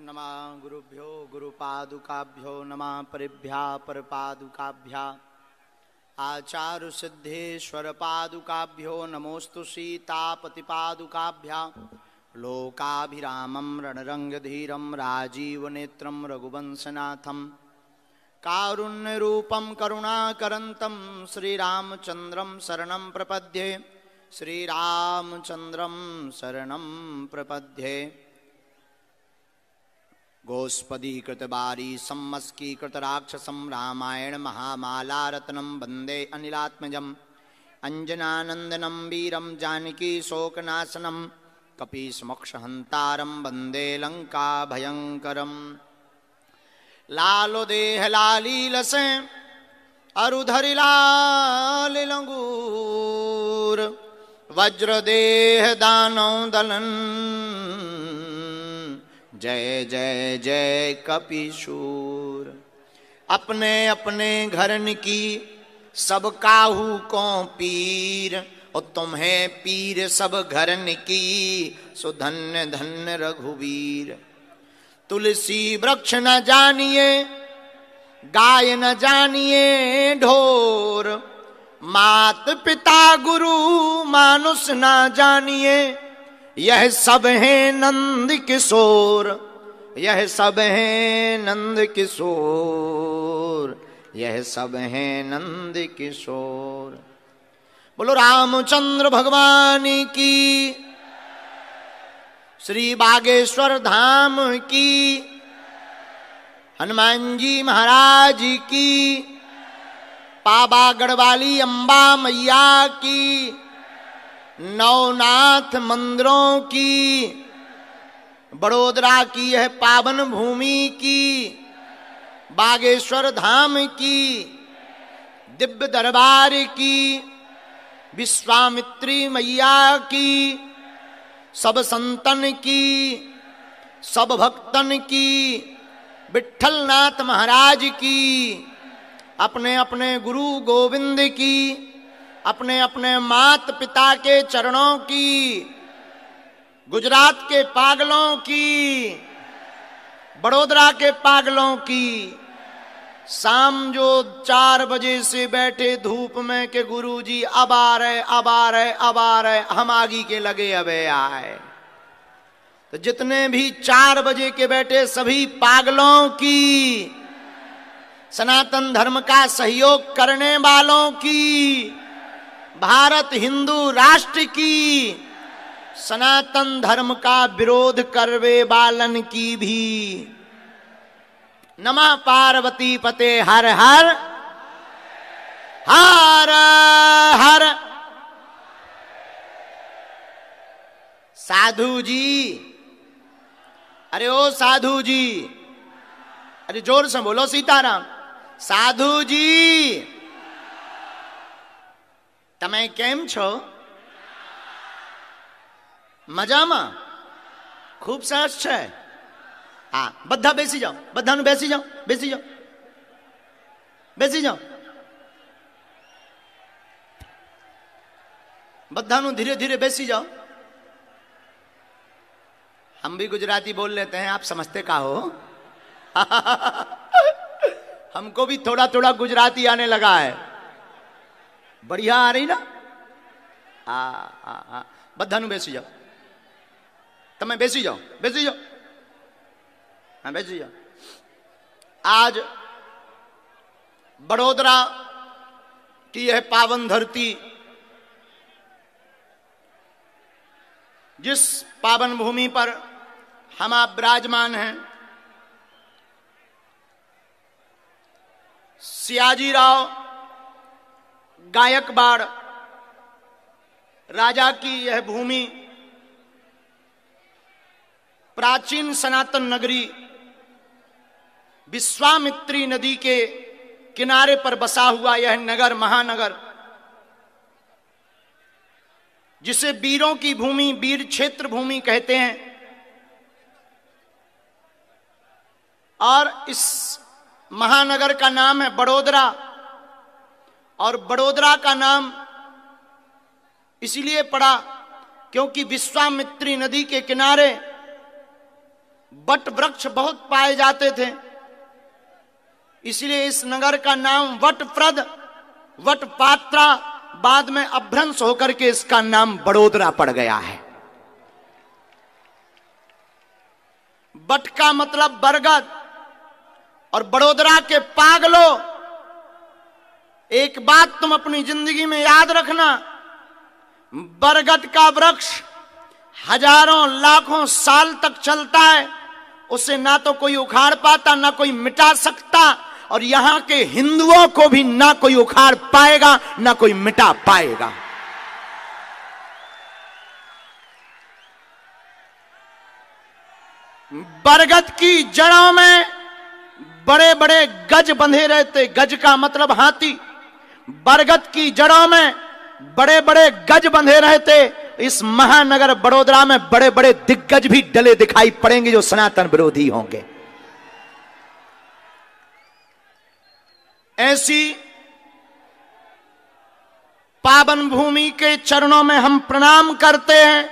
नमः गुरुभ्यो गुरुपादुकाभ्यो नमः परिभ्या परपादुकाभ्या आचार्य सिद्धेश्वर पादुकाभ्यो नमोस्तु सीतापतिपादुकाभ्या लोकाभिरामं रणरंगधीरं राजीवनेत्रं रघुवंशनाथं कारुण्यरूपं करुणाकरन्तं श्रीरामचन्द्रं शरणं प्रपद्ये श्रीरामचन्द्रं शरणं प्रपद्ये। गोस्पदीकृत बारी सम्मस्कीकृत राक्षसं रामायण महामालारत्नं वन्दे अनिलात्मजम् अंजनानन्दनं वीरं जानकी शोकनाशनं कपीशमोक्षहन्तारं वन्दे लङ्काभयङ्करम्। लालो देह लालीलसे अरुधरि लाल लंगूर वज्रदेह दानव दलन जय जय जय कपीशूर। अपने अपने घरन की सब काहू को पीर और तुम्हें पीर सब घरन की सो धन्य धन्य रघुवीर। तुलसी वृक्ष न जानिए गाय न जानिए ढोर मात पिता गुरु मानुष न जानिए यह सब है नंद किशोर यह सब है नंद किशोर यह सब है नंद किशोर। बोलो रामचंद्र भगवान की श्री बागेश्वर धाम की हनुमान जी महाराज की पावागढ़ वाली अम्बा मैया की नवनाथ मंदिरों की बड़ोदरा की यह पावन भूमि की बागेश्वर धाम की दिव्य दरबार की विश्वामित्री मैया की सब संतन की सब भक्तन की विठलनाथ महाराज की अपने अपने गुरु गोविंद की अपने अपने मात पिता के चरणों की गुजरात के पागलों की बड़ोदरा के पागलों की शाम जो 4 बजे से बैठे धूप में के गुरुजी अब आ रहे अब आ रहे अब आ रहे हम आगे के लगे अबे आए। तो जितने भी 4 बजे के बैठे सभी पागलों की सनातन धर्म का सहयोग करने वालों की भारत हिंदू राष्ट्र की सनातन धर्म का विरोध करवे बालन की भी नमः पार्वती पते हर हर हर हर। साधु जी अरे ओ साधु जी अरे जोर से बोलो सीताराम। साधु जी તમે કેમ છો? મજામાં? ખૂબ સરસ છે। હા બધા બેસી જાઓ બધાનું બેસી જાઓ બેસી જાઓ બેસી જાઓ બધાનું धीरे धीरे બેસી जाओ। हम भी गुजराती बोल लेते हैं आप समझते का हो। हमको भी थोड़ा थोड़ा गुजराती आने लगा है। बढ़िया आ रही ना। हाँ बधानु बेसी जाओ तमें बेसी जाओ हाँ बेसी जाओ। आज बड़ोदरा की यह पावन धरती जिस पावन भूमि पर हम आप विराजमान हैं सियाजीराव गायकवाड़ राजा की यह भूमि प्राचीन सनातन नगरी विश्वामित्री नदी के किनारे पर बसा हुआ यह नगर महानगर जिसे वीरों की भूमि वीर क्षेत्र भूमि कहते हैं और इस महानगर का नाम है बड़ोदरा। और बड़ोदरा का नाम इसलिए पड़ा क्योंकि विश्वामित्री नदी के किनारे वट वृक्ष बहुत पाए जाते थे, इसलिए इस नगर का नाम वटप्रद, वटपात्रा, बाद में अभ्रंश होकर के इसका नाम बड़ोदरा पड़ गया है। वट का मतलब बरगद, और बड़ोदरा के पागलो, एक बात तुम अपनी जिंदगी में याद रखना, बरगद का वृक्ष हजारों लाखों साल तक चलता है, उसे ना तो कोई उखाड़ पाता, ना कोई मिटा सकता, और यहां के हिंदुओं को भी ना कोई उखाड़ पाएगा, ना कोई मिटा पाएगा। बरगद की जड़ों में बड़े बड़े गज बंधे रहते, गज का मतलब हाथी। बरगद की जड़ों में बड़े बड़े गज बंधे रहते। इस महानगर बड़ोदरा में बड़े बड़े दिग्गज भी डले दिखाई पड़ेंगे जो सनातन विरोधी होंगे। ऐसी पावन भूमि के चरणों में हम प्रणाम करते हैं,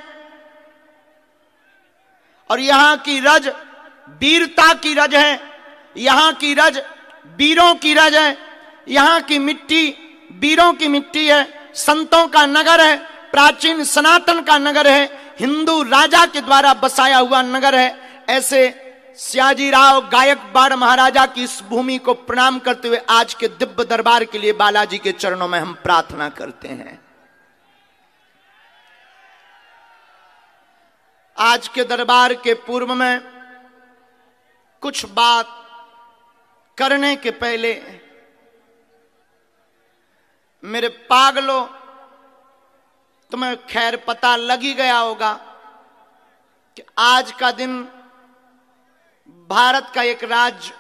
और यहां की रज वीरता की रज है, यहां की रज वीरों की रज है, यहां की मिट्टी वीरों की मिट्टी है, संतों का नगर है, प्राचीन सनातन का नगर है, हिंदू राजा के द्वारा बसाया हुआ नगर है। ऐसे सयाजीराव गायकवाड़ महाराजा की इस भूमि को प्रणाम करते हुए आज के दिव्य दरबार के लिए बालाजी के चरणों में हम प्रार्थना करते हैं। आज के दरबार के पूर्व में कुछ बात करने के पहले मेरे पागलों, तुम्हें खैर पता लग ही गया होगा कि आज का दिन भारत का एक राज्य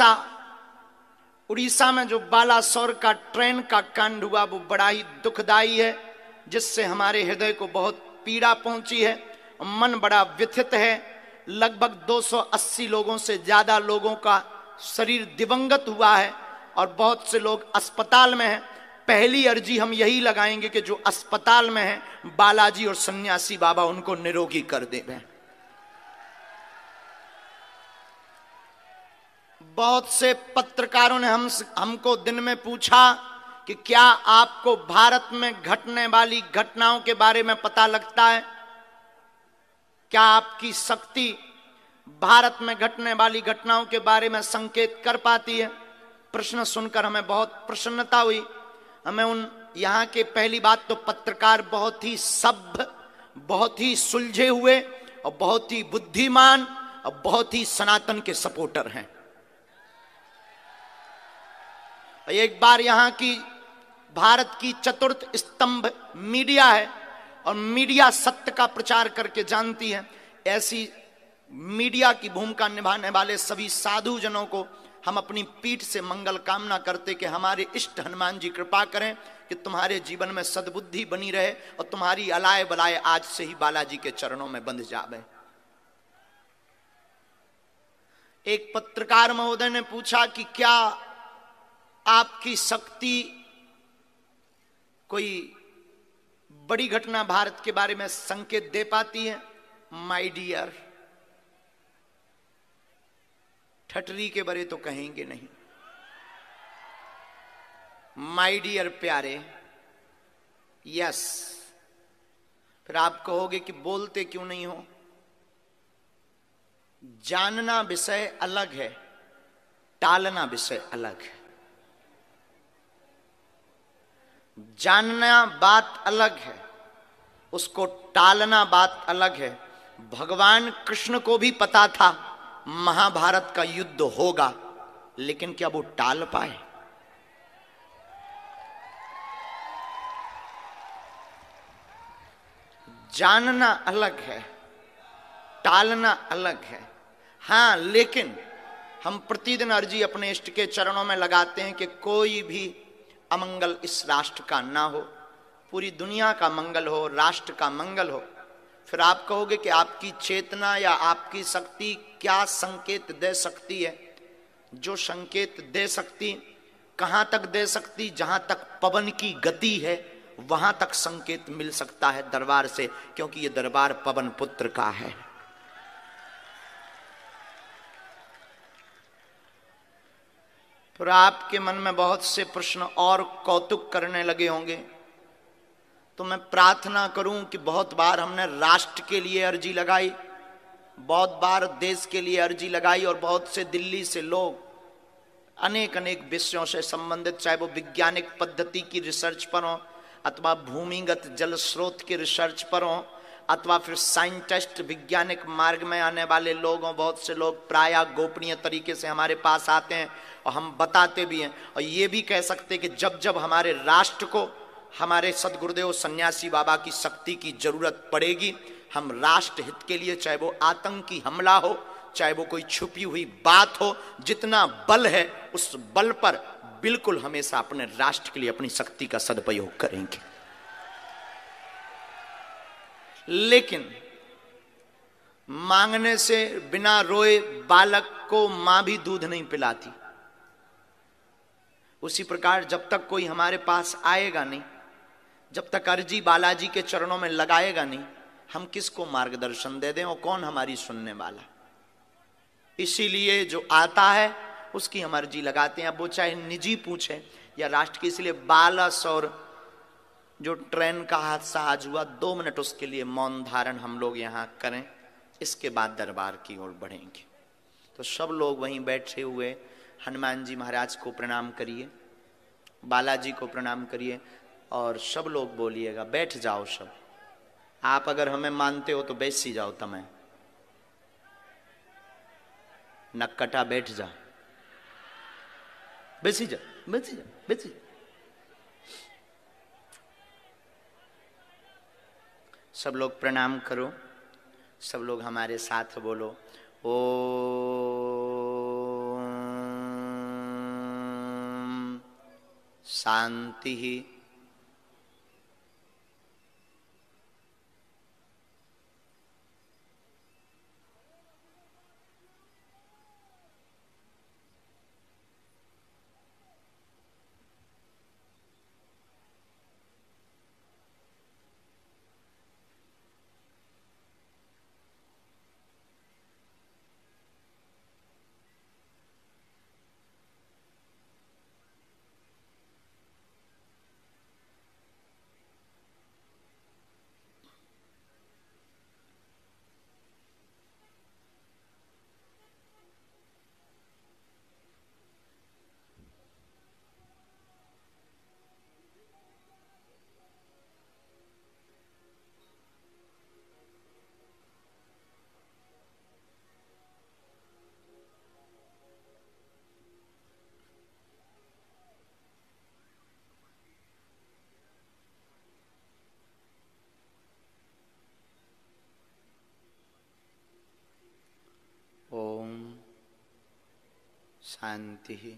उड़ीसा में जो बालासोर का ट्रेन का कांड हुआ वो बड़ा ही दुखदाई है, जिससे हमारे हृदय को बहुत पीड़ा पहुंची है, मन बड़ा व्यथित है। लगभग 280 लोगों से ज्यादा लोगों का शरीर दिवंगत हुआ है और बहुत से लोग अस्पताल में हैं। पहली अर्जी हम यही लगाएंगे कि जो अस्पताल में हैं बालाजी और सन्यासी बाबा उनको निरोगी कर दें। बहुत से पत्रकारों ने हमको दिन में पूछा कि क्या आपको भारत में घटने वाली घटनाओं के बारे में पता लगता है, क्या आपकी शक्ति भारत में घटने वाली घटनाओं के बारे में संकेत कर पाती है। प्रश्न सुनकर हमें बहुत प्रसन्नता हुई। हमें यहाँ के पहली बात तो पत्रकार बहुत ही सभ्य, बहुत ही सुलझे हुए और बहुत ही बुद्धिमान और बहुत ही सनातन के सपोर्टर हैं। एक बार यहाँ की भारत की चतुर्थ स्तंभ मीडिया है और मीडिया सत्य का प्रचार करके जानती है। ऐसी मीडिया की भूमिका निभाने वाले सभी साधु जनों को हम अपनी पीठ से मंगल कामना करते कि हमारे इष्ट हनुमान जी कृपा करें कि तुम्हारे जीवन में सद्बुद्धि बनी रहे और तुम्हारी अलाय बलाय आज से ही बालाजी के चरणों में बंध जावे। एक पत्रकार महोदय ने पूछा कि क्या आपकी शक्ति कोई बड़ी घटना भारत के बारे में संकेत दे पाती है। माय डियर, ठटरी के बारे तो कहेंगे नहीं, माय डियर प्यारे, यस। फिर आप कहोगे कि बोलते क्यों नहीं हो। जानना विषय अलग है, टालना विषय अलग है। जानना बात अलग है, उसको टालना बात अलग है। भगवान कृष्ण को भी पता था महाभारत का युद्ध होगा, लेकिन क्या वो टाल पाए। जानना अलग है, टालना अलग है। हां, लेकिन हम प्रतिदिन अर्जी अपने इष्ट के चरणों में लगाते हैं कि कोई भी अमंगल इस राष्ट्र का ना हो, पूरी दुनिया का मंगल हो, राष्ट्र का मंगल हो। फिर आप कहोगे कि आपकी चेतना या आपकी शक्ति क्या संकेत दे सकती है। जो संकेत दे सकती, कहां तक दे सकती, जहां तक पवन की गति है वहां तक संकेत मिल सकता है दरबार से, क्योंकि यह दरबार पवन पुत्र का है। फिर आपके मन में बहुत से प्रश्न और कौतुक करने लगे होंगे। तो मैं प्रार्थना करूं कि बहुत बार हमने राष्ट्र के लिए अर्जी लगाई, बहुत बार देश के लिए अर्जी लगाई, और बहुत से दिल्ली से लोग अनेक अनेक विषयों से संबंधित, चाहे वो वैज्ञानिक पद्धति की रिसर्च पर हो, अथवा भूमिगत जल स्रोत की रिसर्च पर हो, अथवा फिर साइंटिस्ट वैज्ञानिक मार्ग में आने वाले लोग हों। बहुत से लोग प्रायः गोपनीय तरीके से हमारे पास आते हैं और हम बताते भी हैं, और ये भी कह सकते हैं कि जब जब हमारे राष्ट्र को हमारे सदगुरुदेव सन्यासी बाबा की शक्ति की जरूरत पड़ेगी, हम राष्ट्र हित के लिए, चाहे वो आतंकी हमला हो, चाहे वो कोई छुपी हुई बात हो, जितना बल है उस बल पर बिल्कुल हमेशा अपने राष्ट्र के लिए अपनी शक्ति का सदुपयोग करेंगे। लेकिन मांगने से बिना रोए बालक को मां भी दूध नहीं पिलाती। उसी प्रकार जब तक कोई हमारे पास आएगा नहीं, जब तक अर्जी बालाजी के चरणों में लगाएगा नहीं, हम किसको मार्गदर्शन दे दें और कौन हमारी सुनने वाला। इसीलिए जो आता है उसकी हम अर्जी लगाते हैं, अब वो चाहे निजी पूछे या राष्ट्र की। इसलिए बालस और जो ट्रेन का हादसा आज हुआ, 2 मिनट उसके लिए मौन धारण हम लोग यहाँ करें, इसके बाद दरबार की ओर बढ़ेंगे। तो सब लोग वहीं बैठे हुए हनुमान जी महाराज को प्रणाम करिए, बालाजी को प्रणाम करिए, और सब लोग बोलिएगा बैठ जाओ सब। आप अगर हमें मानते हो तो बैसी जाओ, तमें नक्कटा बैठ जा, बैसी जा, बैसी जा, बैसी जा। सब लोग प्रणाम करो, सब लोग हमारे साथ बोलो ओम शांति ही। शांति ही,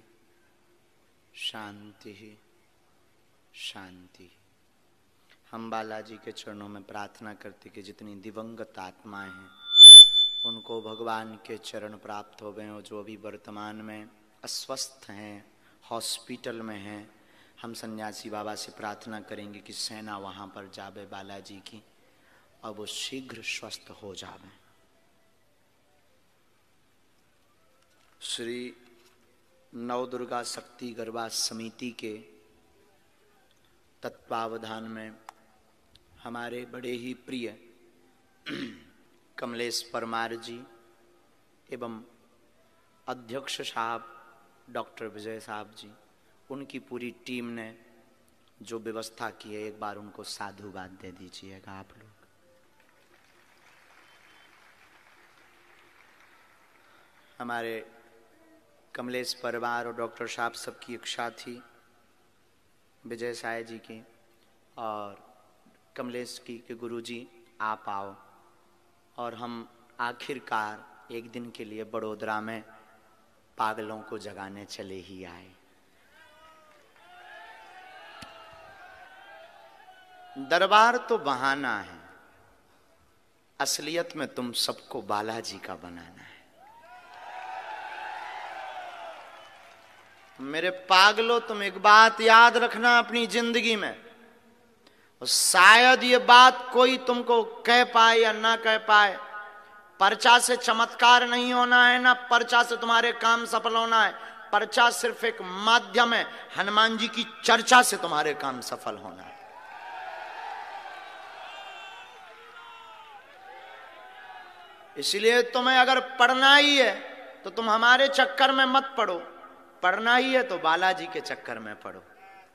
शांति ही, शांति। हम बालाजी के चरणों में प्रार्थना करते कि जितनी दिवंगत आत्माएं हैं उनको भगवान के चरण प्राप्त हो गए, और जो अभी वर्तमान में अस्वस्थ हैं, हॉस्पिटल में हैं, हम सन्यासी बाबा से प्रार्थना करेंगे कि सेना वहाँ पर जावे बालाजी की, और वो शीघ्र स्वस्थ हो जावे। श्री नवदुर्गा शक्ति गरबा समिति के तत्वावधान में हमारे बड़े ही प्रिय कमलेश परमार जी एवं अध्यक्ष साहब डॉक्टर विजय साहब जी, उनकी पूरी टीम ने जो व्यवस्था की है, एक बार उनको साधुवाद दे दीजिएगा आप लोग। हमारे कमलेश परमार और डॉक्टर साहब सबकी इच्छा थी विजय साय जी की और कमलेश की कि गुरुजी आप आओ, और हम आखिरकार एक दिन के लिए बड़ोदरा में पागलों को जगाने चले ही आए। दरबार तो बहाना है, असलियत में तुम सबको बालाजी का बनाना है। मेरे पागलों, तुम एक बात याद रखना अपनी जिंदगी में, और शायद ये बात कोई तुमको कह पाए या ना कह पाए। पर्चा से चमत्कार नहीं होना है, ना पर्चा से तुम्हारे काम सफल होना है। पर्चा सिर्फ एक माध्यम है, हनुमान जी की चर्चा से तुम्हारे काम सफल होना है। इसलिए तुम्हें अगर पढ़ना ही है तो तुम हमारे चक्कर में मत पढ़ो, पढ़ना ही है तो बालाजी के चक्कर में पढ़ो।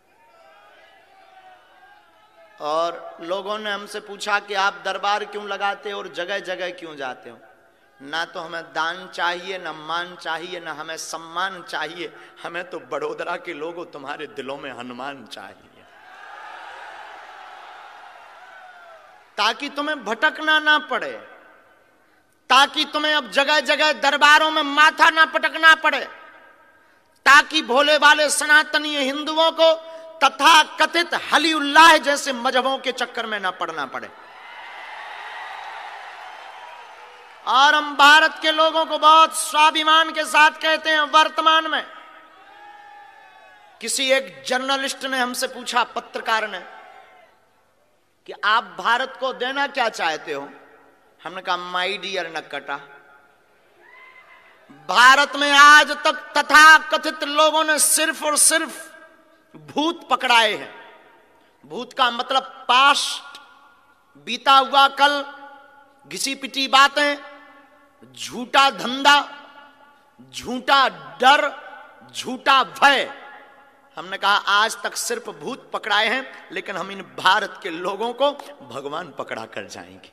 और लोगों ने हमसे पूछा कि आप दरबार क्यों लगाते हो और जगह जगह क्यों जाते हो? ना तो हमें दान चाहिए, ना मान चाहिए, ना हमें सम्मान चाहिए, हमें तो बड़ोदरा के लोगों तुम्हारे दिलों में हनुमान चाहिए, ताकि तुम्हें भटकना ना पड़े, ताकि तुम्हें अब जगह जगह दरबारों में माथा ना पटकना पड़े, ताकि भोले वाले सनातनी हिंदुओं को तथा कथित हली उल्लाह जैसे मजहबों के चक्कर में ना पड़ना पड़े। और हम भारत के लोगों को बहुत स्वाभिमान के साथ कहते हैं, वर्तमान में किसी एक जर्नलिस्ट ने हमसे पूछा, पत्रकार ने, कि आप भारत को देना क्या चाहते हो? हमने कहा, माय डियर नक्कटा, भारत में आज तक तथा कथित लोगों ने सिर्फ और सिर्फ भूत पकड़ाए हैं। भूत का मतलब पास्ट, बीता हुआ कल, घिसी पिटी बातें, झूठा धंधा, झूठा डर, झूठा भय। हमने कहा आज तक सिर्फ भूत पकड़ाए हैं, लेकिन हम इन भारत के लोगों को भगवान पकड़ा कर जाएंगे।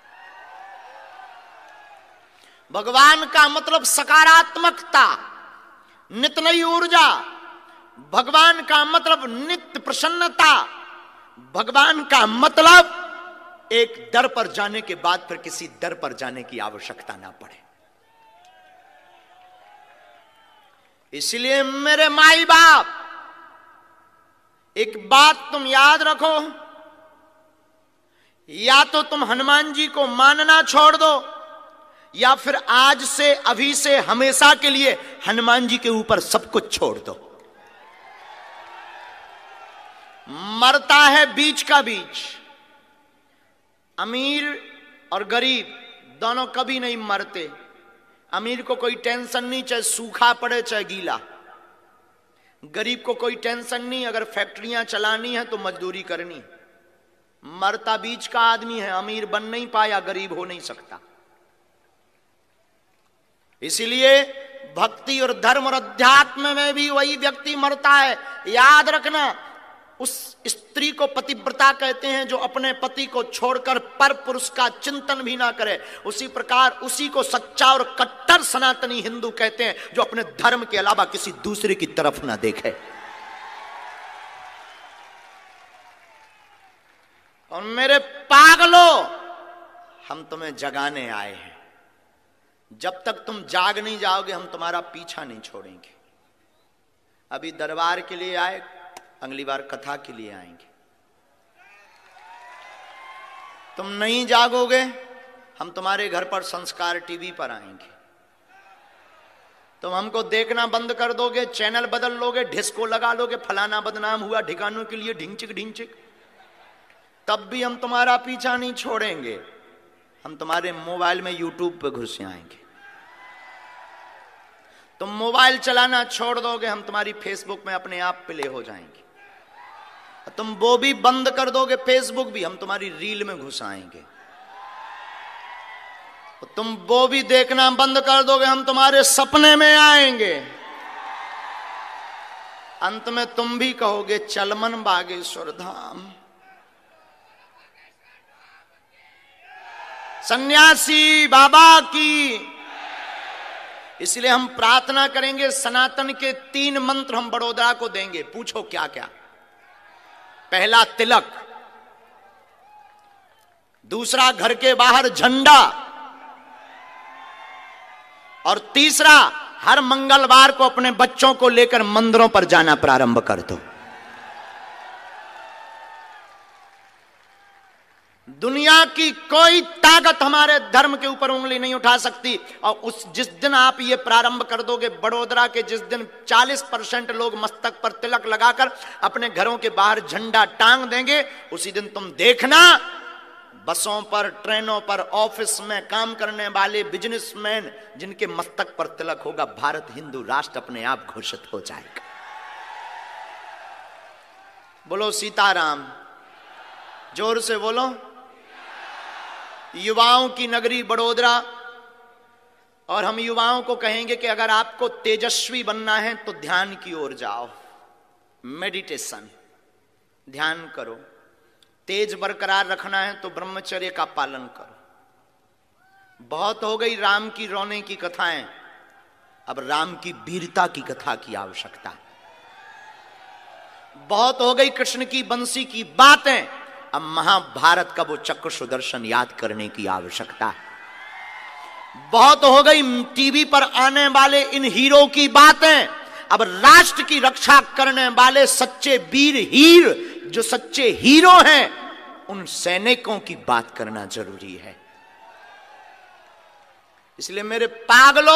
भगवान का मतलब सकारात्मकता, नित्य नई ऊर्जा। भगवान का मतलब नित्य प्रसन्नता। भगवान का मतलब एक दर पर जाने के बाद फिर किसी दर पर जाने की आवश्यकता ना पड़े। इसलिए मेरे माई बाप, एक बात तुम याद रखो, या तो तुम हनुमान जी को मानना छोड़ दो, या फिर आज से, अभी से, हमेशा के लिए हनुमान जी के ऊपर सब कुछ छोड़ दो। मरता है बीच का बीच। अमीर और गरीब दोनों कभी नहीं मरते। अमीर को कोई टेंशन नहीं, चाहे सूखा पड़े चाहे गीला। गरीब को कोई टेंशन नहीं, अगर फैक्ट्रियां चलानी है तो मजदूरी करनी। मरता बीच का आदमी है, अमीर बन नहीं पाया, गरीब हो नहीं सकता। इसीलिए भक्ति और धर्म और अध्यात्म में भी वही व्यक्ति मरता है। याद रखना, उस स्त्री को पतिव्रता कहते हैं जो अपने पति को छोड़कर पर पुरुष का चिंतन भी ना करे। उसी प्रकार उसी को सच्चा और कट्टर सनातनी हिंदू कहते हैं जो अपने धर्म के अलावा किसी दूसरे की तरफ ना देखे। और मेरे पागलों, हम तुम्हें जगाने आए हैं। जब तक तुम जाग नहीं जाओगे हम तुम्हारा पीछा नहीं छोड़ेंगे। अभी दरबार के लिए आए, अगली बार कथा के लिए आएंगे। तुम नहीं जागोगे हम तुम्हारे घर पर संस्कार टीवी पर आएंगे। तुम हमको देखना बंद कर दोगे, चैनल बदल लोगे, डिस्को लगा लोगे, फलाना बदनाम हुआ ठिकानों के लिए ढिंचिक ढिंचिक, तब भी हम तुम्हारा पीछा नहीं छोड़ेंगे। हम तुम्हारे मोबाइल में यूट्यूब पे घुस आएंगे। तुम मोबाइल चलाना छोड़ दोगे हम तुम्हारी फेसबुक में अपने आप प्ले हो जाएंगे। तुम वो भी बंद कर दोगे, फेसबुक भी, हम तुम्हारी रील में घुस आएंगे। तुम वो भी देखना बंद कर दोगे हम तुम्हारे सपने में आएंगे। अंत में तुम भी कहोगे चलमन बागेश्वर धाम। सन्यासी बाबा की। इसलिए हम प्रार्थना करेंगे, सनातन के 3 मंत्र हम बड़ोदरा को देंगे। पूछो क्या क्या? पहला तिलक, दूसरा घर के बाहर झंडा, और तीसरा हर मंगलवार को अपने बच्चों को लेकर मंदिरों पर जाना प्रारंभ कर दो। दुनिया की कोई ताकत हमारे धर्म के ऊपर उंगली नहीं उठा सकती। और जिस दिन आप ये प्रारंभ कर दोगे, बड़ोदरा के जिस दिन 40% लोग मस्तक पर तिलक लगाकर अपने घरों के बाहर झंडा टांग देंगे, उसी दिन तुम देखना बसों पर, ट्रेनों पर, ऑफिस में काम करने वाले बिजनेसमैन, जिनके मस्तक पर तिलक होगा, भारत हिंदू राष्ट्र अपने आप घोषित हो जाएगा। बोलो सीताराम, जोर से बोलो। युवाओं की नगरी बड़ोदरा, और हम युवाओं को कहेंगे कि अगर आपको तेजस्वी बनना है तो ध्यान की ओर जाओ, मेडिटेशन, ध्यान करो। तेज बरकरार रखना है तो ब्रह्मचर्य का पालन करो। बहुत हो गई राम की रोने की कथाएं, अब राम की वीरता की कथा की आवश्यकता है। बहुत हो गई कृष्ण की बंसी की बातें, अब महाभारत का वो चक्र सुदर्शन याद करने की आवश्यकता है। बहुत हो गई टीवी पर आने वाले इन हीरो की बातें, अब राष्ट्र की रक्षा करने वाले सच्चे वीर हीर, जो सच्चे हीरो हैं, उन सैनिकों की बात करना जरूरी है। इसलिए मेरे पागलों,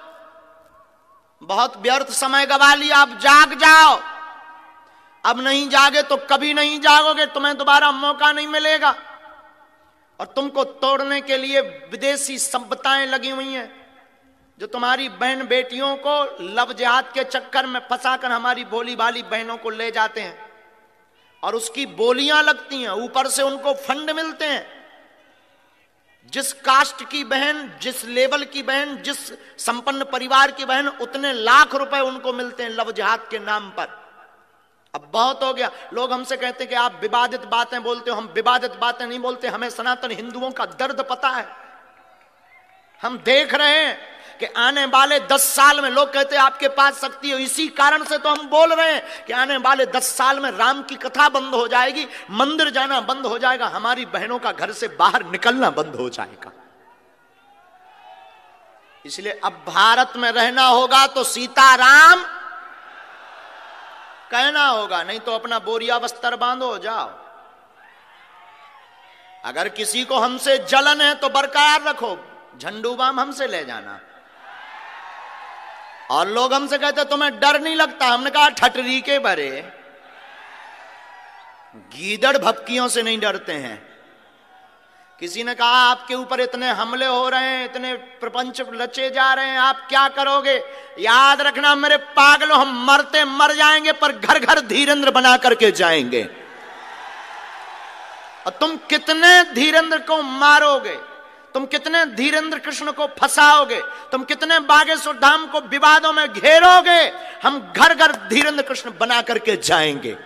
बहुत व्यर्थ समय गवा लिया, अब जाग जाओ। अब नहीं जागे तो कभी नहीं जागोगे, तुम्हें दोबारा मौका नहीं मिलेगा। और तुमको तोड़ने के लिए विदेशी सभ्यताएं लगी हुई हैं, जो तुम्हारी बहन बेटियों को लव जिहाद के चक्कर में फंसाकर हमारी भोली भाली बहनों को ले जाते हैं, और उसकी बोलियां लगती हैं, ऊपर से उनको फंड मिलते हैं। जिस कास्ट की बहन, जिस लेवल की बहन, जिस संपन्न परिवार की बहन, उतने लाख रुपए उनको मिलते हैं लव जिहाद के नाम पर। अब बहुत हो गया। लोग हमसे कहते हैं कि आप विवादित बातें बोलते हो। हम विवादित बातें नहीं बोलते, हमें सनातन हिंदुओं का दर्द पता है। हम देख रहे हैं कि आने वाले 10 साल में, लोग कहते हैं आपके पास शक्ति है, इसी कारण से तो हम बोल रहे हैं कि आने वाले 10 साल में राम की कथा बंद हो जाएगी, मंदिर जाना बंद हो जाएगा, हमारी बहनों का घर से बाहर निकलना बंद हो जाएगा। इसलिए अब भारत में रहना होगा तो सीताराम कहना होगा, नहीं तो अपना बोरिया बस्तर बांधो जाओ। अगर किसी को हमसे जलन है तो बरकरार रखो, झंडू बाम हमसे ले जाना। और लोग हमसे कहते तुम्हें डर नहीं लगता, हमने कहा ठटरी के बरे, गीदड़ भपकियों से नहीं डरते हैं। किसी ने कहा आपके ऊपर इतने हमले हो रहे हैं, इतने प्रपंच रचे जा रहे हैं, आप क्या करोगे? याद रखना मेरे पागलों, हम मरते मर जाएंगे, पर घर घर धीरेंद्र बना करके जाएंगे। और तुम कितने धीरेंद्र को मारोगे, तुम कितने धीरेंद्र कृष्ण को फंसाओगे, तुम कितने बागेश्वर धाम को विवादों में घेरोगे, हम घर घर धीरेंद्र कृष्ण बना करके जाएंगे।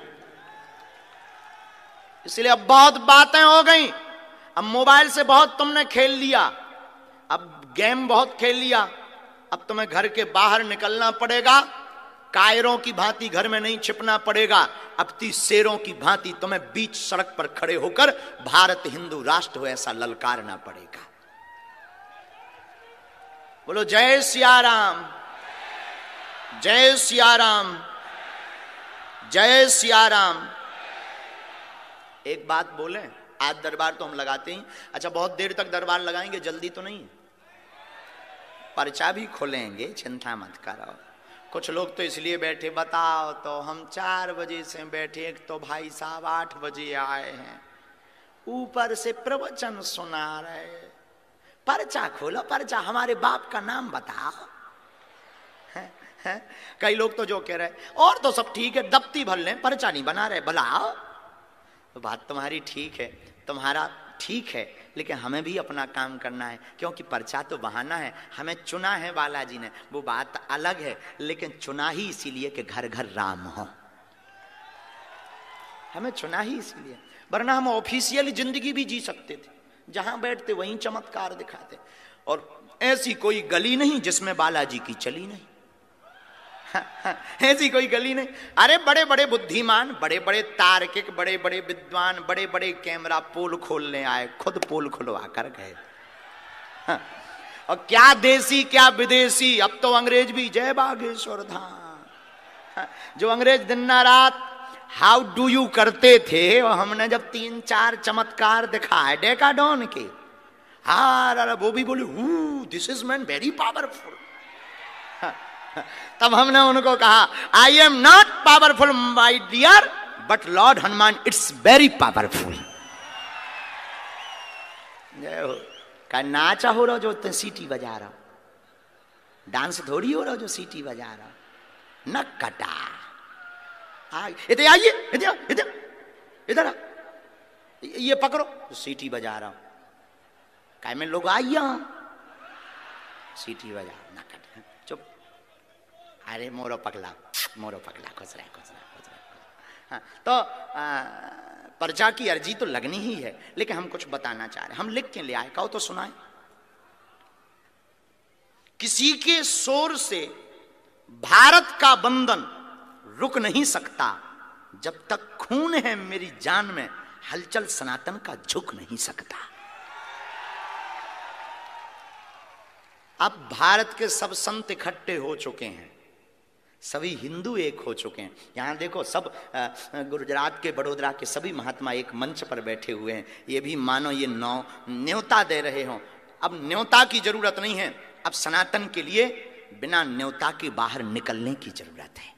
इसलिए अब बहुत बातें हो गई। अब मोबाइल से बहुत तुमने खेल लिया, अब गेम बहुत खेल लिया, अब तुम्हें घर के बाहर निकलना पड़ेगा। कायरों की भांति घर में नहीं छिपना पड़ेगा, अब 30 शेरों की भांति तुम्हें बीच सड़क पर खड़े होकर भारत हिंदू राष्ट्र हो ऐसा ललकारना पड़ेगा। बोलो जय सिया राम, जय सिया राम, जय सिया राम। एक बात बोले, आज दरबार तो हम लगाते ही, अच्छा बहुत देर तक दरबार लगाएंगे, जल्दी तो नहीं, पर्चा भी खोलेंगे, चिंता मत करो। कुछ लोग तो इसलिए बैठे, बताओ तो हम 4 बजे से बैठे, एक तो भाई साहब 8 बजे आए हैं, ऊपर से प्रवचन सुना रहे। पर्चा खोलो, पर्चा, हमारे बाप का नाम बताओ। है? कई लोग तो जो कह रहे और तो सब ठीक है, दफ्ती भर लें, पर्चा नहीं बना रहे, बुलाओ। तो बात तुम्हारी ठीक है, तुम्हारा ठीक है, लेकिन हमें भी अपना काम करना है, क्योंकि पर्चा तो बहाना है। हमें चुना है बालाजी ने, वो बात अलग है, लेकिन चुना ही इसीलिए कि घर घर राम हो। हमें चुना ही इसीलिए, वरना हम ऑफिशियल जिंदगी भी जी सकते थे, जहां बैठते वहीं चमत्कार दिखाते। और ऐसी कोई गली नहीं जिसमें बालाजी की चली नहीं, ऐसी कोई गली नहीं। अरे बड़े बड़े बुद्धिमान, बड़े बड़े तार्किक, बड़े बड़े विद्वान, बड़े बड़े कैमरा पोल खोलने आए, खुद पोल खुलवा कर गए। और क्या देसी क्या विदेशी, अब तो अंग्रेज भी जय बागेश्वर धाम। जो अंग्रेज दिन रात हाउ डू यू करते थे, और हमने जब 3-4 चमत्कार दिखाए डेकाडॉन के, हाँ वो भी बोले this is man very powerful. तब हमने उनको कहा I am not powerful my dear, but lord Hanuman it's very powerful. जय हो। का नाचा हो रहा जो तुम सीटी बजा रहा, डांस थोड़ी हो रहा जो सीटी बजा रहा, न कटा। इधर आइए, इधर इधर इधर, ये पकड़ो, सीटी बजा रहा हूं। काय में लोग आइए, सीटी बजा, न कटा, चुप। अरे मोरो पकला, मोरो पकला, खुश रहे, खुश रहे, खुश रहे। हाँ, तो पर्चा की अर्जी तो लगनी ही है, लेकिन हम कुछ बताना चाह रहे हैं। हम लिख के ले आए, कहो तो सुनाए। किसी के शोर से भारत का बंधन रुक नहीं सकता, जब तक खून है मेरी जान में हलचल सनातन का झुक नहीं सकता। अब भारत के सब संत इकट्ठे हो चुके हैं, सभी हिंदू एक हो चुके हैं। यहां देखो, सब गुजरात के, बड़ोदरा के सभी महात्मा एक मंच पर बैठे हुए हैं। ये भी मानो ये न्योता दे रहे हो। अब न्योता की जरूरत नहीं है, अब सनातन के लिए बिना न्योता के बाहर निकलने की जरूरत है।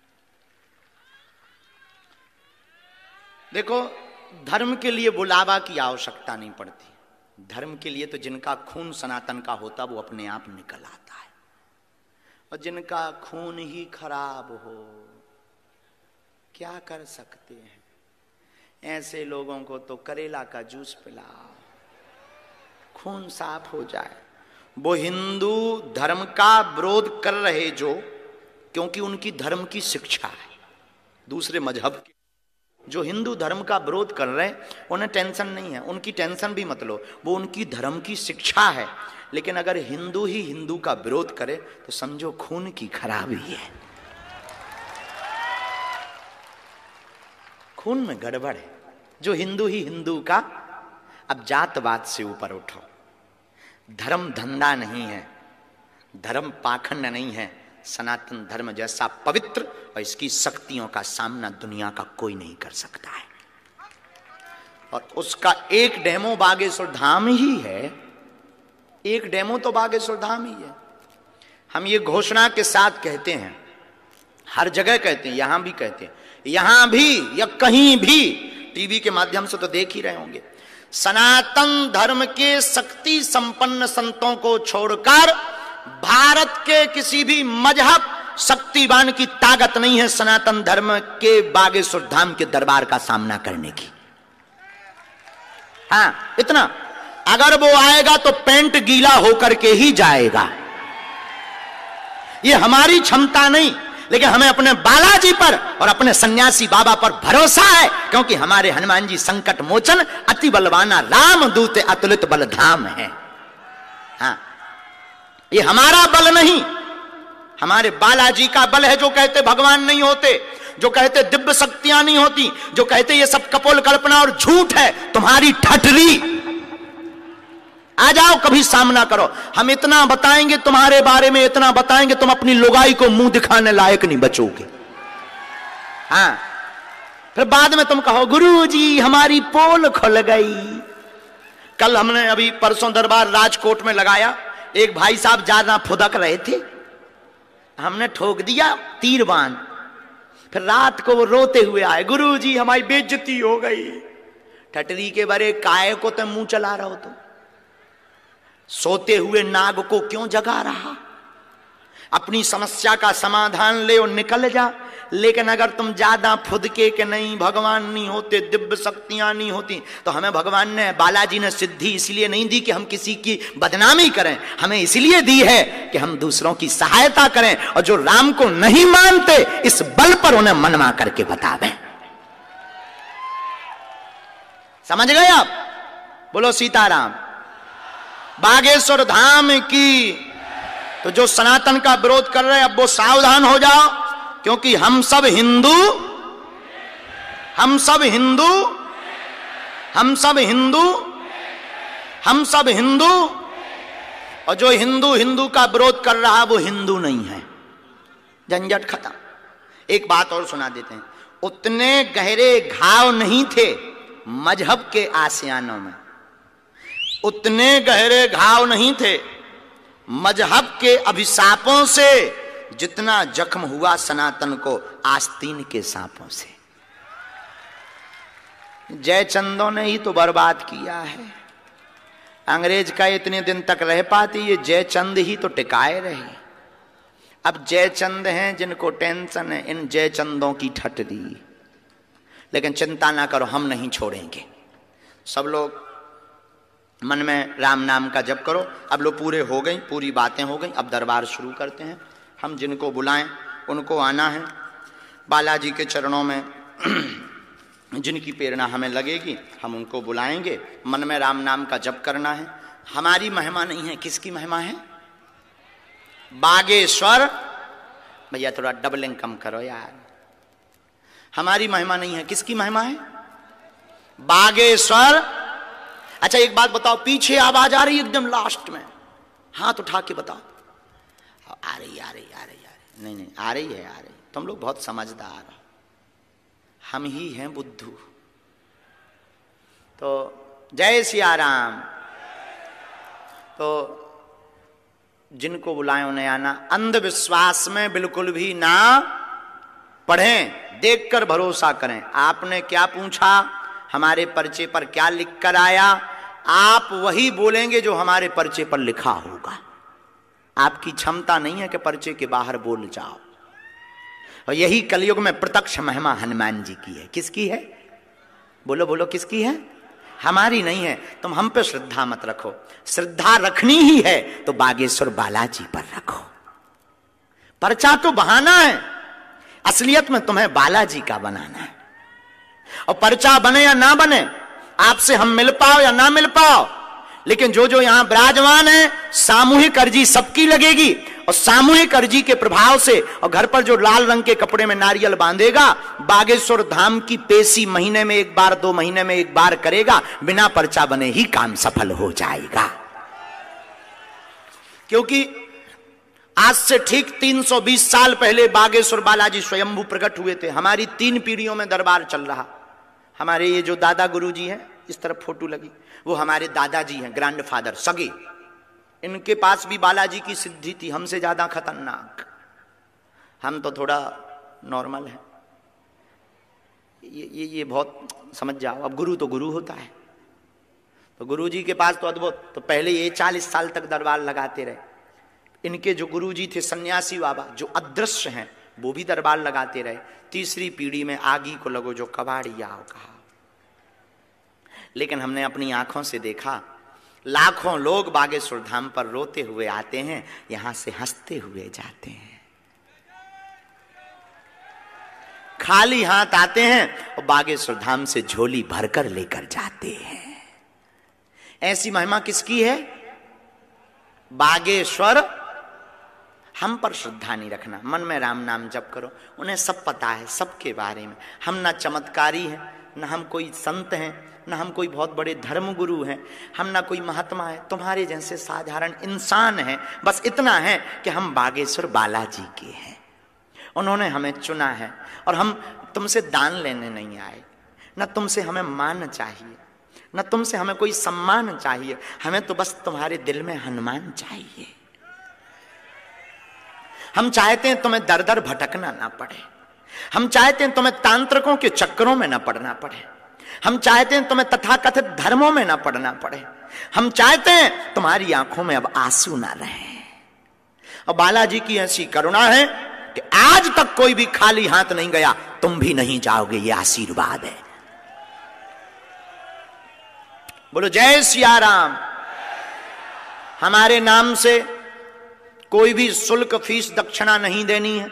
देखो, धर्म के लिए बुलावा की आवश्यकता नहीं पड़ती। धर्म के लिए तो जिनका खून सनातन का होता वो अपने आप निकल आता है, और जिनका खून ही खराब हो क्या कर सकते हैं। ऐसे लोगों को तो करेला का जूस पिलाओ, खून साफ हो जाए। वो हिंदू धर्म का विरोध कर रहे जो, क्योंकि उनकी धर्म की शिक्षा है। दूसरे मजहब के जो हिंदू धर्म का विरोध कर रहे हैं उन्हें टेंशन नहीं है, उनकी टेंशन भी मत लो, वो उनकी धर्म की शिक्षा है। लेकिन अगर हिंदू ही हिंदू का विरोध करे तो समझो खून की खराबी है, खून में गड़बड़ है। जो हिंदू ही हिंदू का, अब जातवाद से ऊपर उठो। धर्म धंधा नहीं है, धर्म पाखंड नहीं है। सनातन धर्म जैसा पवित्र और इसकी शक्तियों का सामना दुनिया का कोई नहीं कर सकता है, और उसका एक डेमो बागेश्वर धाम ही है। एक डेमो तो बागेश्वर धाम ही है। हम ये घोषणा के साथ कहते हैं, हर जगह कहते हैं, यहां भी कहते हैं, यहां भी या कहीं भी, टीवी के माध्यम से तो देख ही रहे होंगे, सनातन धर्म के शक्ति संपन्न संतों को छोड़कर भारत के किसी भी मजहब शक्तिवान की ताकत नहीं है सनातन धर्म के बागेश्वर धाम के दरबार का सामना करने की। हाँ, इतना, अगर वो आएगा तो पैंट गीला होकर के ही जाएगा। ये हमारी क्षमता नहीं, लेकिन हमें अपने बालाजी पर और अपने सन्यासी बाबा पर भरोसा है, क्योंकि हमारे हनुमान जी संकट मोचन अति बलवाना राम दूत अतुलित बल धाम है। हाँ, ये हमारा बल नहीं, हमारे बालाजी का बल है। जो कहते भगवान नहीं होते, जो कहते दिव्य शक्तियां नहीं होती, जो कहते ये सब कपोल कल्पना और झूठ है, तुम्हारी ठटरी। आ जाओ, कभी सामना करो। हम इतना बताएंगे तुम्हारे बारे में, इतना बताएंगे तुम अपनी लुगाई को मुंह दिखाने लायक नहीं बचोगे। हाँ, फिर बाद में तुम कहो गुरुजी हमारी पोल खुल गई। कल हमने अभी परसों दरबार राजकोट में लगाया, एक भाई साहब ज्यादा फुदक रहे थे, हमने ठोक दिया तीर बाण। फिर रात को वो रोते हुए आए, गुरुजी हमारी बेइज्जती हो गई। ठटरी के बरे काय को तुम मुंह चला रहे हो, तुम सोते हुए नाग को क्यों जगा रहा? अपनी समस्या का समाधान ले और निकल जा। लेकिन अगर तुम ज्यादा फुदके के नहीं, भगवान नहीं होते, दिव्य शक्तियां नहीं होती, तो हमें भगवान ने, बालाजी ने सिद्धि इसलिए नहीं दी कि हम किसी की बदनामी करें, हमें इसलिए दी है कि हम दूसरों की सहायता करें, और जो राम को नहीं मानते इस बल पर उन्हें मनवा करके बतावें। समझ गए आप? बोलो सीताराम। बागेश्वर धाम की। तो जो सनातन का विरोध कर रहे हैं, अब वो सावधान हो जाओ, क्योंकि हम सब हिंदू, हम सब हिंदू, हम सब हिंदू, हम सब हिंदू, और जो हिंदू हिंदू का विरोध कर रहा वो हिंदू नहीं है। झंझट खत्म। एक बात और सुना देते हैं, उतने गहरे घाव नहीं थे मजहब के आसियानों में, उतने गहरे घाव नहीं थे मजहब के अभिशापों से जितना जख्म हुआ सनातन को आस्तीन के सांपों से। जयचंदों ने ही तो बर्बाद किया है। अंग्रेज का इतने दिन तक रह पाती, ये जयचंद ही तो टिकाए रहे। अब जयचंद हैं जिनको टेंशन है, इन जयचंदों की ठट दी। लेकिन चिंता ना करो, हम नहीं छोड़ेंगे। सब लोग मन में राम नाम का जप करो। अब लो पूरे हो गई, पूरी बातें हो गई, अब दरबार शुरू करते हैं। हम जिनको बुलाएं उनको आना है। बालाजी के चरणों में जिनकी प्रेरणा हमें लगेगी हम उनको बुलाएंगे। मन में राम नाम का जप करना है। हमारी महिमा नहीं है, किसकी महिमा है? बागेश्वर। भैया थोड़ा डबलिंग कम करो यार। हमारी महिमा नहीं है, किसकी महिमा है? बागेश्वर। अच्छा एक बात बताओ, पीछे आवाज आ रही है एकदम लास्ट में, हाथ उठा के बताओ। आ रही आ रही आ रही आ रही। नहीं नहीं, आ रही है, आ रही। तुम लोग बहुत समझदार हो, हम ही हैं बुद्धू। तो जय सिया राम। तो जिनको बुलाएं उन्हें आना। अंधविश्वास में बिल्कुल भी ना पढ़ें, देखकर भरोसा करें। आपने क्या पूछा, हमारे पर्चे पर क्या लिख कर आया, आप वही बोलेंगे जो हमारे पर्चे पर लिखा होगा। आपकी क्षमता नहीं है कि पर्चे के बाहर बोल जाओ। और यही कलयुग में प्रत्यक्ष महिमा हनुमान जी की है। किसकी है? बोलो बोलो, किसकी है? हमारी नहीं है। तुम हम पे श्रद्धा मत रखो। श्रद्धा रखनी ही है तो बागेश्वर बालाजी पर रखो। पर्चा तो बहाना है, असलियत में तुम्हें बालाजी का बनाना है। और पर्चा बने या ना बने, आपसे हम मिल पाओ या ना मिल पाओ, लेकिन जो जो यहां विराजमान है, सामूहिक अर्जी सबकी लगेगी। और सामूहिक अर्जी के प्रभाव से, और घर पर जो लाल रंग के कपड़े में नारियल बांधेगा, बागेश्वर धाम की पेशी महीने में एक बार, 2 महीने में एक बार करेगा, बिना पर्चा बने ही काम सफल हो जाएगा। क्योंकि आज से ठीक 320 साल पहले बागेश्वर बालाजी स्वयंभू प्रकट हुए थे। हमारी 3 पीढ़ियों में दरबार चल रहा। हमारे ये जो दादा गुरुजी हैं, इस तरफ फोटो लगी, वो हमारे दादाजी हैं, ग्रैंडफादर सगे। इनके पास भी बालाजी की सिद्धि थी, हमसे ज्यादा खतरनाक। हम तो थोड़ा नॉर्मल है। ये बहुत समझ जाओ। अब गुरु तो गुरु होता है। तो गुरुजी के पास तो अद्भुत। तो पहले ये 40 साल तक दरबार लगाते रहे। इनके जो गुरुजी थे सन्यासी बाबा, जो अदृश्य हैं, वो भी दरबार लगाते रहे। तीसरी पीढ़ी में आगी को लगो जो कबाड़िया कहा। लेकिन हमने अपनी आंखों से देखा, लाखों लोग बागेश्वर धाम पर रोते हुए आते हैं, यहां से हंसते हुए जाते हैं। खाली हाथ आते हैं और बागेश्वर धाम से झोली भरकर लेकर जाते हैं। ऐसी महिमा किसकी है? बागेश्वर। हम पर श्रद्धा नहीं रखना, मन में राम नाम जप करो। उन्हें सब पता है, सबके बारे में। हम ना चमत्कारी हैं, ना हम कोई संत हैं, ना हम कोई बहुत बड़े धर्म गुरु हैं, हम ना कोई महात्मा है। तुम्हारे जैसे साधारण इंसान हैं। बस इतना है कि हम बागेश्वर बालाजी के हैं। उन्होंने हमें चुना है और हम तुमसे दान लेने नहीं आए। ना तुमसे हमें मान चाहिए, ना तुमसे हमें कोई सम्मान चाहिए। हमें तो बस तुम्हारे दिल में हनुमान चाहिए। हम चाहते हैं तुम्हें दर दर भटकना ना पड़े। हम चाहते हैं तुम्हें तांत्रिकों के चक्करों में ना पड़ना पड़े। हम चाहते हैं तुम्हें तथाकथित धर्मों में ना पड़ना पड़े। हम चाहते हैं तुम्हारी आंखों में अब आंसू ना रहे। और बालाजी की ऐसी करुणा है कि आज तक कोई भी खाली हाथ नहीं गया। तुम भी नहीं जाओगे, ये आशीर्वाद है। बोलो जय सिया राम। हमारे नाम से कोई भी शुल्क, फीस, दक्षिणा नहीं देनी है।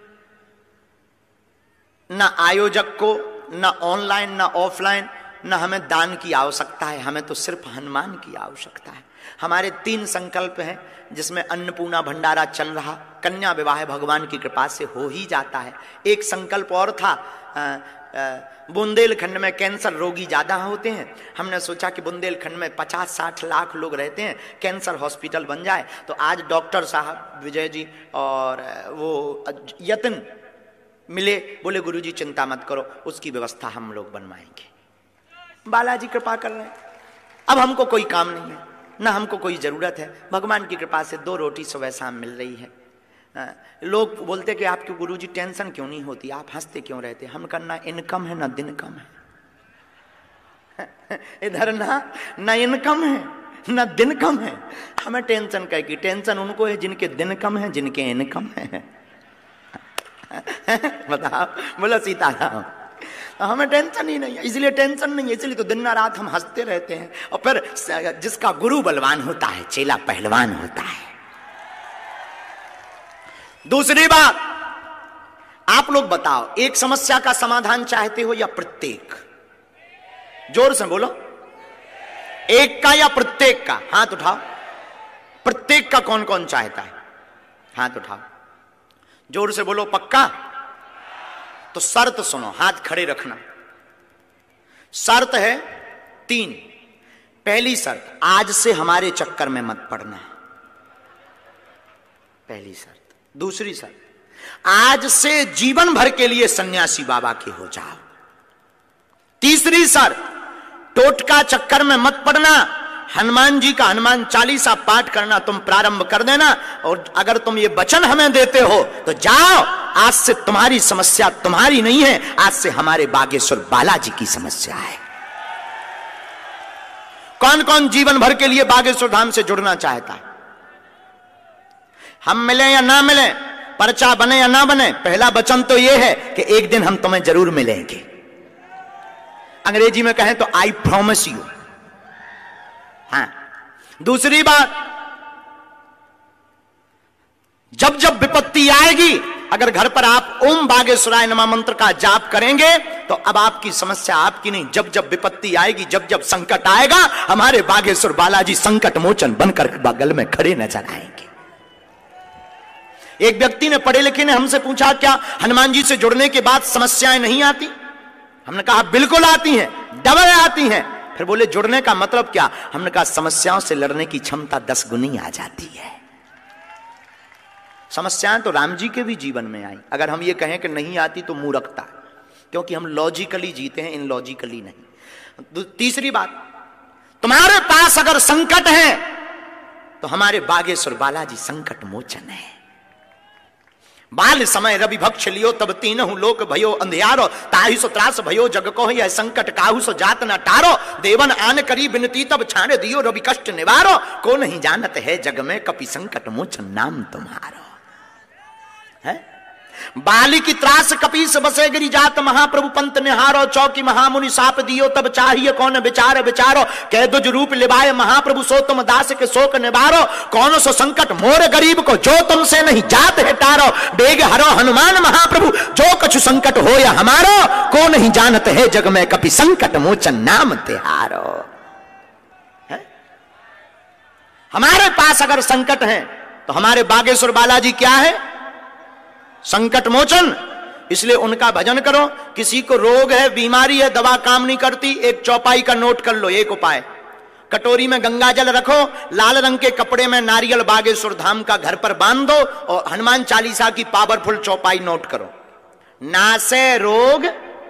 ना आयोजक को, ना ऑनलाइन, ना ऑफलाइन, ना हमें दान की आवश्यकता है। हमें तो सिर्फ हनुमान की आवश्यकता है। हमारे 3 संकल्प हैं, जिसमें अन्नपूर्णा भंडारा चल रहा, कन्या विवाह भगवान की कृपा से हो ही जाता है। एक संकल्प और था, बुंदेलखंड में कैंसर रोगी ज्यादा होते हैं। हमने सोचा कि बुंदेलखंड में 50-60 लाख लोग रहते हैं, कैंसर हॉस्पिटल बन जाए। तो आज डॉक्टर साहब विजय जी और वो यत्न मिले, बोले गुरुजी चिंता मत करो, उसकी व्यवस्था हम लोग बनवाएंगे। बालाजी कृपा कर रहे हैं। अब हमको कोई काम नहीं है, ना हमको कोई जरूरत है। भगवान की कृपा से 2 रोटी सुबह शाम मिल रही है। लोग बोलते कि आपके गुरुजी टेंशन क्यों नहीं होती, आप हंसते क्यों रहते। हम करना इनकम है ना दिन कम है। इधर ना इनकम है ना दिन कम है। हमें टेंशन क्या की? टेंशन उनको है जिनके दिन कम है, जिनके इनकम है। बताओ, बोलो सीताराम। हमें टेंशन ही नहीं है, इसलिए टेंशन नहीं है, इसलिए तो दिन रात हम हंसते रहते हैं। और फिर जिसका गुरु बलवान होता है, चेला पहलवान होता है। दूसरी बात, आप लोग बताओ, एक समस्या का समाधान चाहते हो या प्रत्येक? जोर से बोलो, एक का या प्रत्येक का? हाथ उठाओ। प्रत्येक का कौन कौन चाहता है? हाथ उठाओ। जोर से बोलो, पक्का? तो शर्त सुनो, हाथ खड़े रखना। शर्त है 3। पहली शर्त, आज से हमारे चक्कर में मत पड़ना, पहली शर्त। दूसरी शर्त, आज से जीवन भर के लिए सन्यासी बाबा के हो जाओ। तीसरी शर्त, टोटका चक्कर में मत पड़ना, हनुमान जी का हनुमान चालीसा पाठ करना तुम प्रारंभ कर देना। और अगर तुम ये वचन हमें देते हो तो जाओ, आज से तुम्हारी समस्या तुम्हारी नहीं है, आज से हमारे बागेश्वर बालाजी की समस्या है। कौन कौन जीवन भर के लिए बागेश्वर धाम से जुड़ना चाहता है? हम मिले या ना मिले, पर्चा बने या ना बने, पहला वचन तो यह है कि एक दिन हम तुम्हें जरूर मिलेंगे। अंग्रेजी में कहें तो आई प्रॉमिस यू। हाँ, दूसरी बात, जब जब विपत्ति आएगी, अगर घर पर आप ओम बागेश्वराय नमः मंत्र का जाप करेंगे तो अब आपकी समस्या आपकी नहीं। जब जब विपत्ति आएगी, जब जब संकट आएगा, हमारे बागेश्वर बालाजी संकट मोचन बनकर बगल में खड़े नजर आएंगे। एक व्यक्ति ने, पढ़े लिखे ने, हमसे पूछा, क्या हनुमान जी से जुड़ने के बाद समस्याएं नहीं आती? हमने कहा बिल्कुल आती हैं, डबल आती हैं। फिर बोले जुड़ने का मतलब क्या? हमने कहा समस्याओं से लड़ने की क्षमता 10 गुनी आ जाती है। समस्याएं तो राम जी के भी जीवन में आई। अगर हम ये कहें कि नहीं आती तो मूर्खता, क्योंकि हम लॉजिकली जीते हैं, इन लॉजिकली नहीं। तीसरी बात, तुम्हारे पास अगर संकट है तो हमारे बागेश्वर बालाजी संकट मोचन है। बाल समय रवि भक्ष लियो, तब तीनहु लोक भयो अंधियारो, ताहि सो त्रास भयो जग को यह संकट काहू सो जात न टारो, देवन आन करी बिनती तब छाड़ दियो रवि कष्ट निवारो, को नहीं जानत है जग में कपि संकट मोचन नाम तुम्हारो। है बाली की त्रास कपीस बसे गिरी जात, महाप्रभु पंत निहारो, चौकी महामुनि साप दियो तब चाहिए कौन विचार विचारो, कह दुज रूप लिवाए महाप्रभु सो तुम दास के शोक निवारो, कौन सो संकट मोर गरीब को जो तुमसे नहीं जात है टारो, बेग हरो हनुमान महाप्रभु जो कछु संकट हो या हमारो, को नहीं जानत है जग में कपि संकट मोचन नाम तिहारो। हमारे पास अगर संकट है तो हमारे बागेश्वर बालाजी क्या है? संकट मोचन। इसलिए उनका भजन करो। किसी को रोग है, बीमारी है, दवा काम नहीं करती, एक चौपाई का नोट कर लो। एक उपाय, कटोरी में गंगा जल रखो, लाल रंग के कपड़े में नारियल बागेश्वर धाम का घर पर बांध दो और हनुमान चालीसा की पावरफुल चौपाई नोट करो। नासे रोग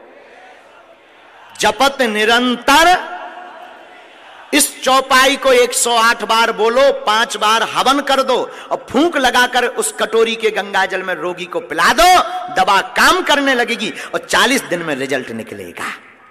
जपत निरंतर, इस चौपाई को 108 बार बोलो, 5 बार हवन कर दो और फूंक लगाकर उस कटोरी के गंगा जल में रोगी को पिला दो, दवा काम करने लगेगी और 40 दिन में रिजल्ट निकलेगा।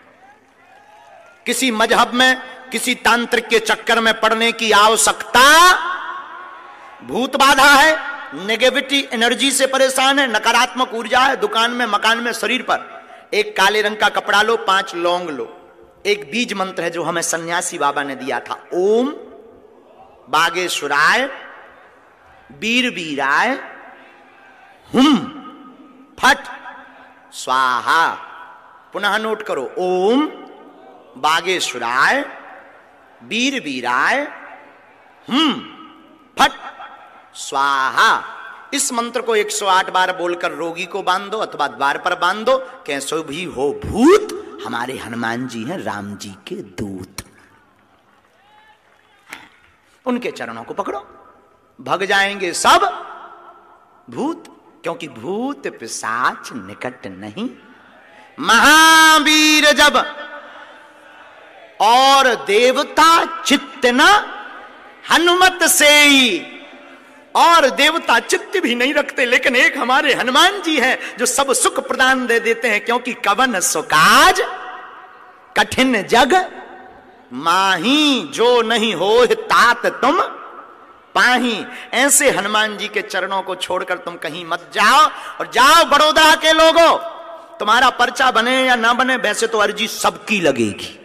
किसी मजहब में, किसी तांत्रिक के चक्कर में पड़ने की आवश्यकता, भूत बाधा है, नेगेटिविटी एनर्जी से परेशान है, नकारात्मक ऊर्जा है, दुकान में, मकान में, शरीर पर, एक काले रंग का कपड़ा लो, 5 लौंग लो, एक बीज मंत्र है जो हमें सन्यासी बाबा ने दिया था, ओम बागेश्वराय वीर वीराय हुम फट स्वाहा। पुनः नोट करो, ओम बागेश्वराय वीर वीराय हुम फट स्वाहा। इस मंत्र को 108 बार बोलकर रोगी को बांध दो अथवा द्वार पर बांध दो। कैसो भी हो भूत, हमारे हनुमान जी हैं राम जी के दूत, उनके चरणों को पकड़ो, भग जाएंगे सब भूत, क्योंकि भूत पिशाच निकट नहीं। महावीर जब और देवता चित्त न हनुमत से ही, और देवता चित्त भी नहीं रखते, लेकिन एक हमारे हनुमान जी हैं जो सब सुख प्रदान दे देते हैं, क्योंकि कवन सुकाज कठिन जग माही जो नहीं हो तात तुम पाही। ऐसे हनुमान जी के चरणों को छोड़कर तुम कहीं मत जाओ। और जाओ बड़ौदा के लोगों, तुम्हारा पर्चा बने या ना बने, वैसे तो अर्जी सबकी लगेगी,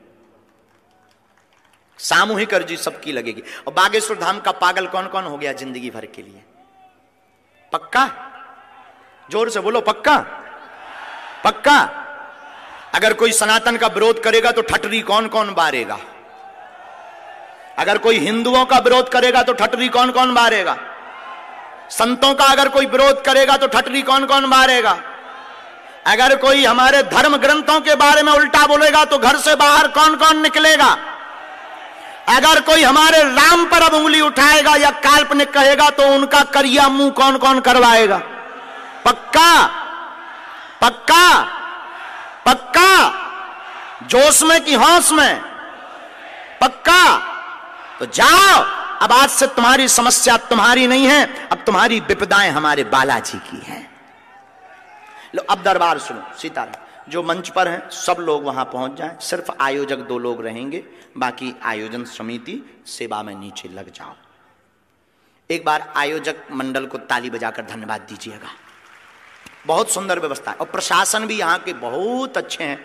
सामूहिक अर्जी सबकी लगेगी। और बागेश्वर धाम का पागल कौन कौन हो गया जिंदगी भर के लिए? पक्का? जोर से बोलो, पक्का? पक्का? अगर कोई सनातन का विरोध करेगा तो ठटरी कौन कौन बारेगा? अगर कोई हिंदुओं का विरोध करेगा तो ठटरी कौन कौन बारेगा? संतों का अगर कोई विरोध करेगा तो ठटरी कौन कौन बारेगा? अगर कोई हमारे धर्म ग्रंथों के बारे में उल्टा बोलेगा तो घर से बाहर कौन कौन निकलेगा? अगर कोई हमारे राम पर अब उंगली उठाएगा या काल्पनिक कहेगा तो उनका करिया मुंह कौन कौन करवाएगा? पक्का? पक्का? पक्का? जोश में कि होश में? पक्का? तो जाओ, अब आज से तुम्हारी समस्या तुम्हारी नहीं है, अब तुम्हारी विपदाएं हमारे बालाजी की हैं। लो अब दरबार सुनो। सीताराम। जो मंच पर हैं सब लोग वहां पहुंच जाएं, सिर्फ आयोजक 2 लोग रहेंगे, बाकी आयोजन समिति सेवा में नीचे लग जाओ। एक बार आयोजक मंडल को ताली बजाकर धन्यवाद दीजिएगा। बहुत सुंदर व्यवस्था है और प्रशासन भी यहाँ के बहुत अच्छे हैं।